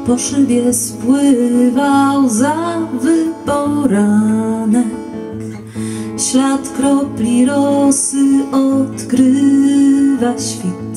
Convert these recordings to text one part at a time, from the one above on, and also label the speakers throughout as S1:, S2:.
S1: po szybie spływał za wyporanek. Ślad kropli rosy odkrywa świt.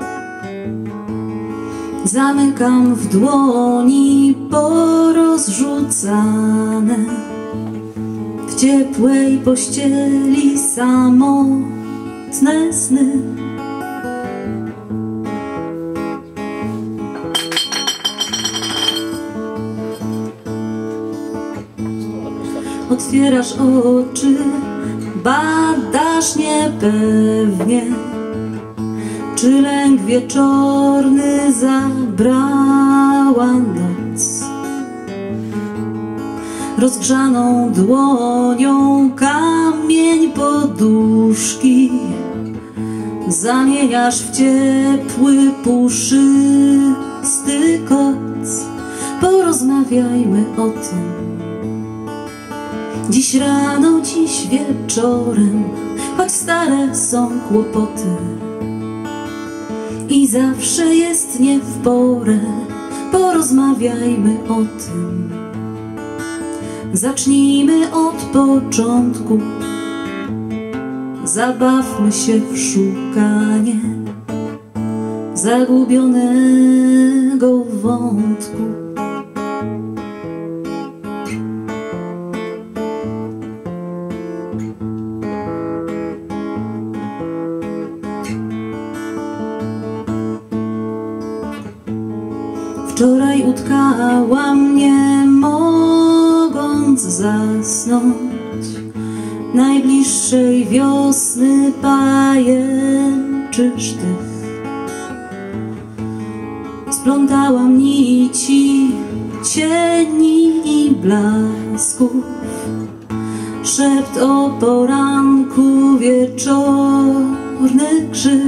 S1: Zamykam w dłoni porozrzucane, w ciepłej pościeli samotne sny. Otwierasz oczy, badasz niepewnie, czy lęk wieczorny zabrała noc. Rozgrzaną dłonią kamień poduszki zamieniasz w ciepły, puszysty koc. Porozmawiajmy o tym dziś rano, dziś wieczorem, choć stare są kłopoty i zawsze jest nie w porę. Porozmawiajmy o tym. Zacznijmy od początku, zabawmy się w szukanie zagubionego wątku. Wczoraj utkała mnie, mogąc zasnąć, najbliższej wiosny pajęczy sztych. Splątałam nici cieni i blasków, szept o poranku, wieczorny krzyk.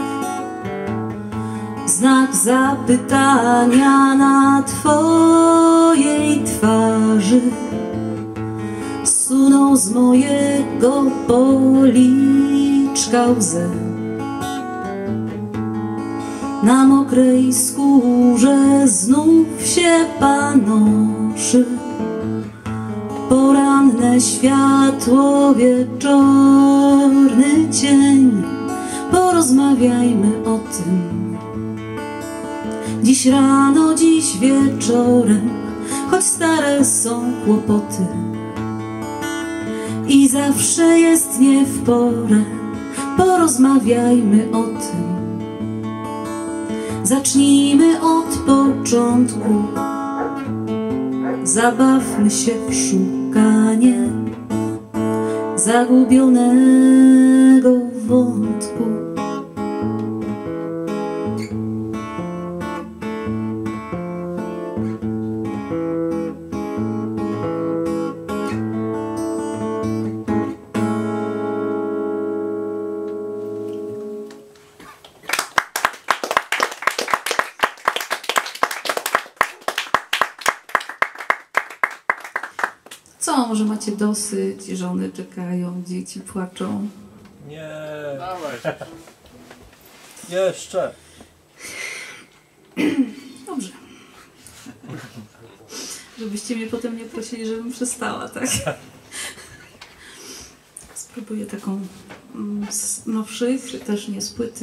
S1: Znak zapytania na twojej twarzy sunął z mojego policzka łzę. Na mokrej skórze znów się panoszy poranne światło, wieczorny cień. Porozmawiajmy o tym dziś rano, dziś wieczorem, choć stare są kłopoty i zawsze jest nie w porę. Porozmawiajmy o tym. Zacznijmy od początku, zabawmy się w szukanie zagubionego wątku. Co, może macie dosyć, żony czekają, dzieci płaczą?
S2: Nie. Dawaj. Jeszcze.
S1: Dobrze. Żebyście mnie potem nie prosili, żebym przestała, tak? Spróbuję taką z nowszych, też nie z płyty.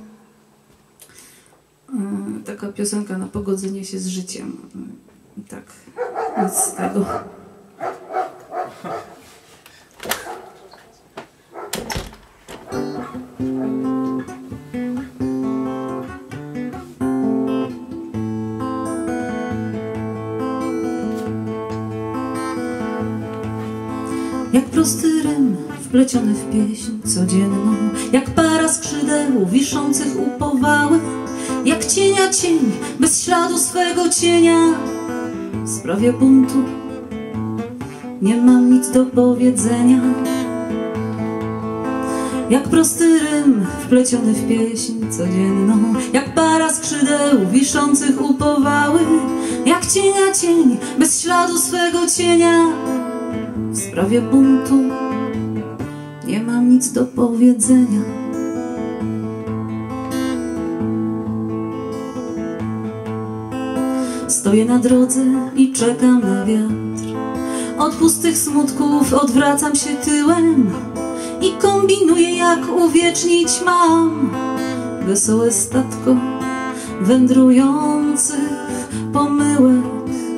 S1: Taka piosenka na pogodzenie się z życiem. I tak, nic z tego. Jak prosty rym wpleciony w pieśń codzienną, jak para skrzydeł wiszących u powałek, jak cienia cień bez śladu swego cienia. W sprawie buntu nie mam nic do powiedzenia. Jak prosty rym wpleciony w pieśń codzienną, jak para skrzydeł wiszących u powałek, jak cienia cień bez śladu swego cienia. W sprawie buntu nie mam nic do powiedzenia. Stoję na drodze i czekam na wiatr. Od pustych smutków odwracam się tyłem i kombinuję, jak uwiecznić mam wesołe statko wędrujących pomyłek.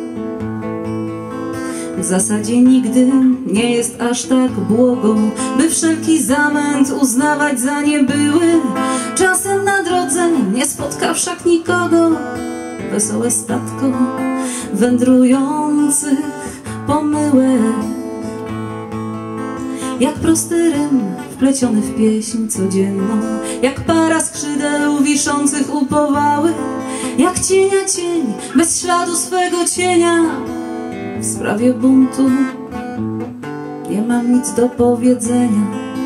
S1: W zasadzie nigdy nie jest aż tak błogo, by wszelki zamęt uznawać za niebyły. Czasem na drodze nie spotka wszak nikogo wesołe statko wędrujących pomyłek. Jak prosty rym wpleciony w pieśń codzienną, jak para skrzydeł wiszących u powały, jak cienia cień bez śladu swego cienia. W sprawie buntu nie mam nic do powiedzenia.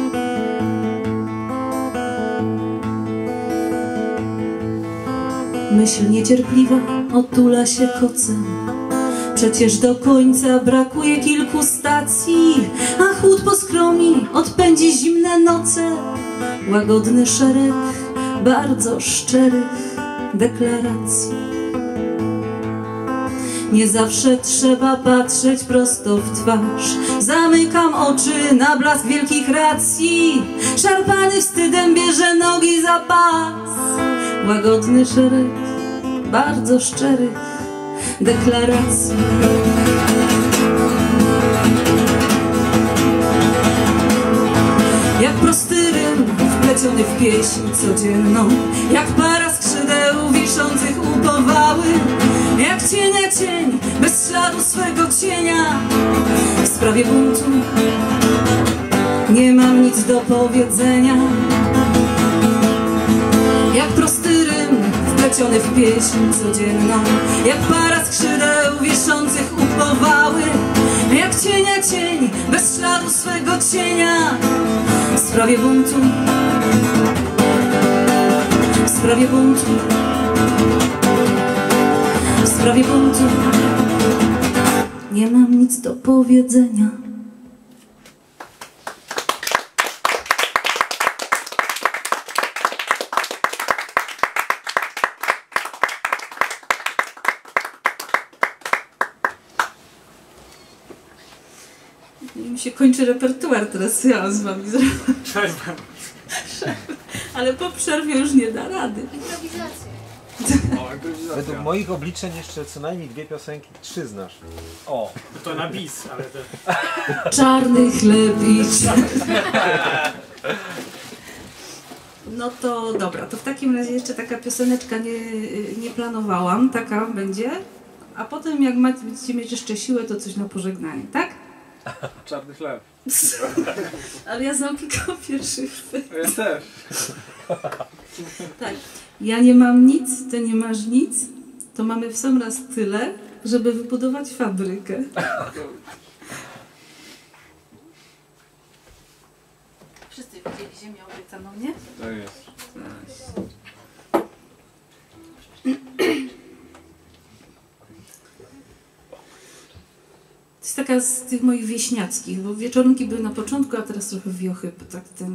S1: Myśl niecierpliwa otula się kocem. Przecież do końca brakuje kilku stacji, a chłód poskromi, odpędzi zimne noce. Łagodny szereg bardzo szczerych deklaracji. Nie zawsze trzeba patrzeć prosto w twarz. Zamykam oczy na blask wielkich racji. Szarpany wstydem bierze nogi za pas. Łagodny szereg bardzo szczerych deklaracji. Jak prosty rym wpleciony w pieśń codzienną, jak para skrzydeł wiszących u powały, jak cienia cień bez śladu swego cienia. W sprawie buntu nie mam nic do powiedzenia. Jak prosty rym wpleciony w pieśń codzienną, jak para skrzydeł wiszących u powały, jak cienia cień bez śladu swego cienia. W sprawie buntu, w sprawie buntu, w sprawie buntu nie mam nic do powiedzenia. Mi się kończy repertuar teraz, co ja z wami zrobię.
S2: Przerwę.
S1: Ale po przerwie już nie da rady.
S3: Według moich obliczeń jeszcze co najmniej 2 piosenki, 3 znasz.
S2: O, to na bis, ale to...
S1: Czarny chleb i No to dobra, to w takim razie jeszcze taka pioseneczka nie planowałam, taka będzie. A potem jak będziecie mieć jeszcze siłę, to coś na pożegnanie, tak?
S2: Czarny chleb.
S1: Ale ja znam kilka pierwszych.
S2: Ja też.
S1: Tak. Ja nie mam nic, ty nie masz nic, to mamy w sam raz tyle, żeby wybudować fabrykę. Wszyscy widzieli ziemię obiecaną, nie?
S2: To jest.
S1: To jest taka z tych moich wieśniackich, bo wieczorniki były na początku, a teraz trochę wiochy, tak ten...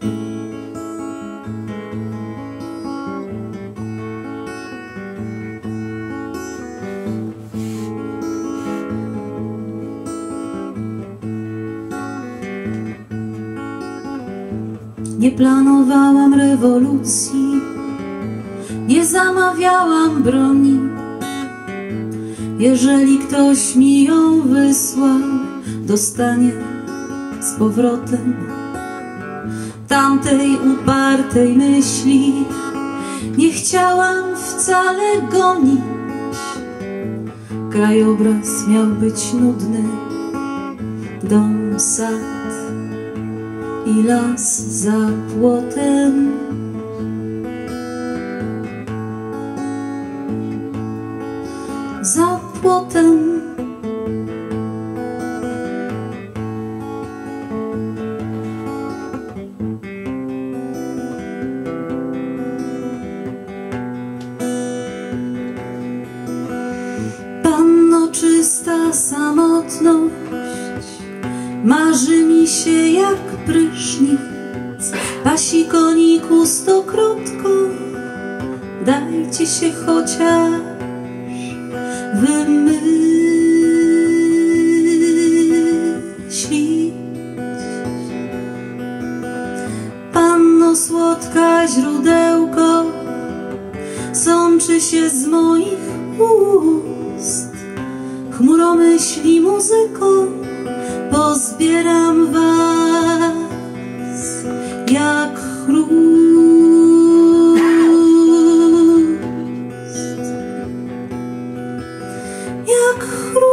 S1: Nie planowałam rewolucji, nie zamawiałam broni. Jeżeli ktoś mi ją wysłał, dostanie z powrotem tamtej upartej myśli. Nie chciałam wcale gonić, krajobraz miał być nudny, dom, sad i las za płotem. Za płotem. Panno czysta samotność marzy mi się jak prysznic. Pasi koniku stokrotko, dajcie się chociaż wymyślić. Panno słodka, źródełko sączy się z moich ust. Chmuro myśli, muzyko, pozbieram was jak chrust. Jak chrust.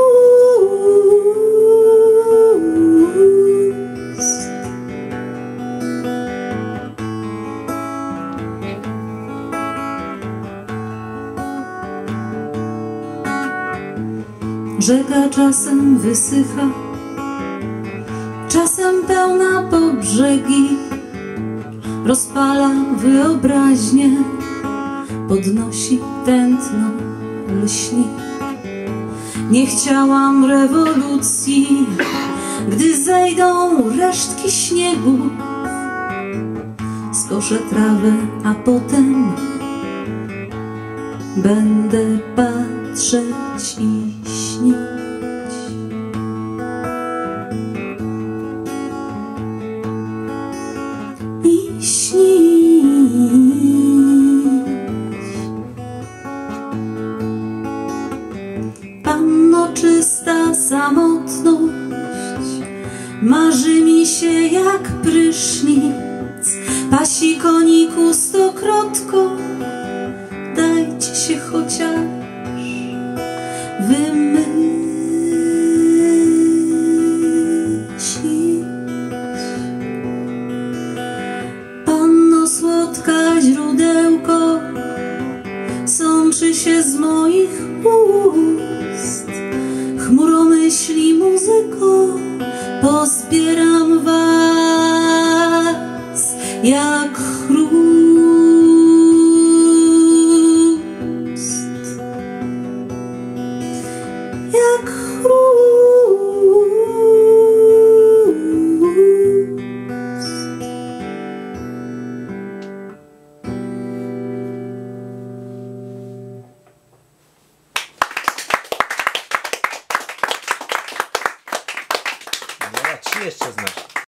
S1: Rzeka czasem wysycha, czasem pełna po brzegi, rozpala wyobraźnię, podnosi tętno lśni. Nie chciałam rewolucji, gdy zejdą resztki śniegu. Skoszę trawę, a potem będę patrzeć i śnić. I śnić. Panno czysta, samotność marzy mi się jak prysznic. Pasi koniku stokrotko, dajcie się chociaż wymyślić. Panno słodka, źródełko sączy się z moich ust. Chmuro myśli, muzyko, pozbieram was jak chrust. Jak chrust.
S3: No, a ci jeszcze znasz.